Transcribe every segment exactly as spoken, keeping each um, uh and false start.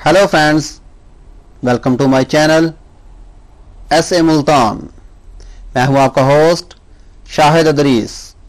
Hello friends, welcome to my channel S A Multan. मैं हूं आपका होस्ट शाहिद अदरीस।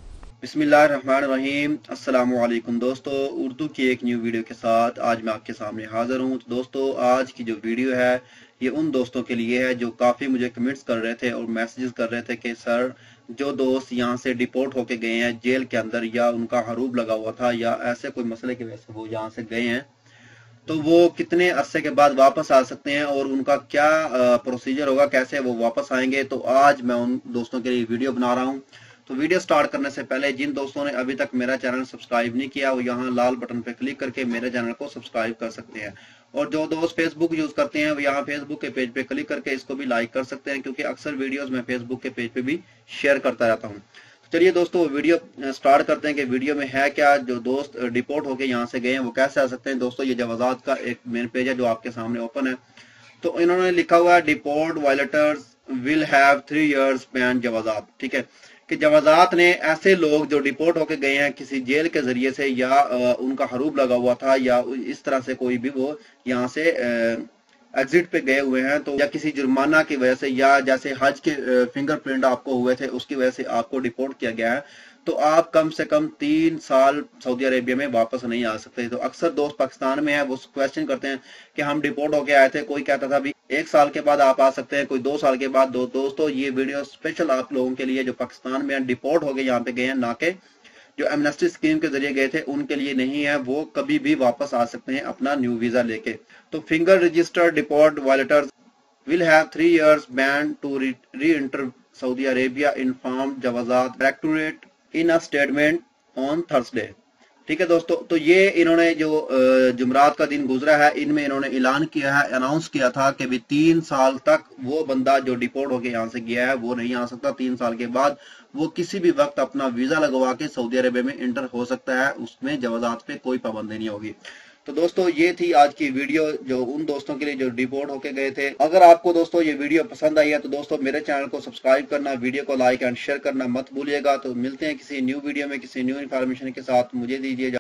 बिस्मिल्लाहिर्रहमानिर्रहीम। अस्सलामु अलैकुम दोस्तों, उर्दू की एक न्यू वीडियो के साथ आज मैं आपके सामने हाजिर हूं। तो दोस्तों, आज की जो वीडियो है ये उन दोस्तों के लिए है जो काफ़ी मुझे कमेंट्स कर रहे थे और मैसेजेस कर रहे थे कि सर, जो दोस्त यहाँ से डिपोर्ट होके गए हैं जेल के अंदर, या उनका हरूब लगा हुआ था या ऐसे कोई मसले की वजह से वो यहाँ से गए हैं, तो वो कितने अरसे के बाद वापस आ सकते हैं और उनका क्या प्रोसीजर होगा, कैसे वो वापस आएंगे। तो आज मैं उन दोस्तों के लिए वीडियो बना रहा हूं। तो वीडियो स्टार्ट करने से पहले जिन दोस्तों ने अभी तक मेरा चैनल सब्सक्राइब नहीं किया वो यहाँ लाल बटन पर क्लिक करके मेरे चैनल को सब्सक्राइब कर सकते हैं, और जो दोस्त फेसबुक यूज करते हैं वो यहाँ फेसबुक के पेज पे क्लिक करके इसको भी लाइक कर सकते हैं, क्योंकि अक्सर वीडियोस मैं फेसबुक के पेज पे भी शेयर करता रहता हूँ। चलिए दोस्तों, वीडियो स्टार्ट करते हैं कि वीडियो में है क्या। जो दोस्त डिपोर्ट होके यहाँ से गए हैं वो कैसे आ सकते हैं। दोस्तों, ये जवाजात का एक मेन पेज है जो आपके सामने ओपन है। तो इन्होंने लिखा हुआ है deport violators will have three years ban जवाजात। ठीक है कि जवाजात ने ऐसे लोग जो डिपोर्ट होके गए हैं किसी जेल के जरिए से, या आ, उनका हरूब लगा हुआ था, या इस तरह से कोई भी वो यहाँ से आ, एग्जिट पे गए हुए हैं, तो या किसी जुर्माना की वजह से, या जैसे हज के फिंगरप्रिंट आपको हुए थे उसकी वजह से आपको डिपोर्ट किया गया है, तो आप कम से कम तीन साल सऊदी अरेबिया में वापस नहीं आ सकते। तो अक्सर दोस्त पाकिस्तान में है वो क्वेश्चन करते हैं कि हम डिपोर्ट होके आए थे, कोई कहता था भी एक साल के बाद आप आ सकते हैं, कोई दो साल के बाद। दो दोस्तों, ये वीडियो स्पेशल आप लोगों के लिए जो पाकिस्तान में डिपोर्ट हो गए यहाँ पे गए हैं, ना के जो एमनेस्टी स्कीम के जरिए गए थे उनके लिए नहीं है। वो कभी भी वापस आ सकते हैं अपना न्यू वीजा लेके। तो finger registered deport violators will have three years ban to re enter Saudi Arabia, inform जवाजात directorate in a statement on Thursday. ठीक है दोस्तों, तो ये इन्होंने जो जुमरात का दिन गुजरा है इनमें इन्होंने ऐलान किया है, अनाउंस किया था कि भी तीन साल तक वो बंदा जो डिपोर्ट होके यहाँ से गया है वो नहीं आ सकता। तीन साल के बाद वो किसी भी वक्त अपना वीजा लगवा के सऊदी अरेबिया में इंटर हो सकता है, उसमें जवाजात पे कोई पाबंदी नहीं होगी। तो दोस्तों, ये थी आज की वीडियो जो उन दोस्तों के लिए जो डिपोर्ट होके गए थे। अगर आपको दोस्तों ये वीडियो पसंद आई है तो दोस्तों मेरे चैनल को सब्सक्राइब करना, वीडियो को लाइक एंड शेयर करना मत भूलिएगा। तो मिलते हैं किसी न्यू वीडियो में किसी न्यू इन्फॉर्मेशन के साथ। मुझे दीजिए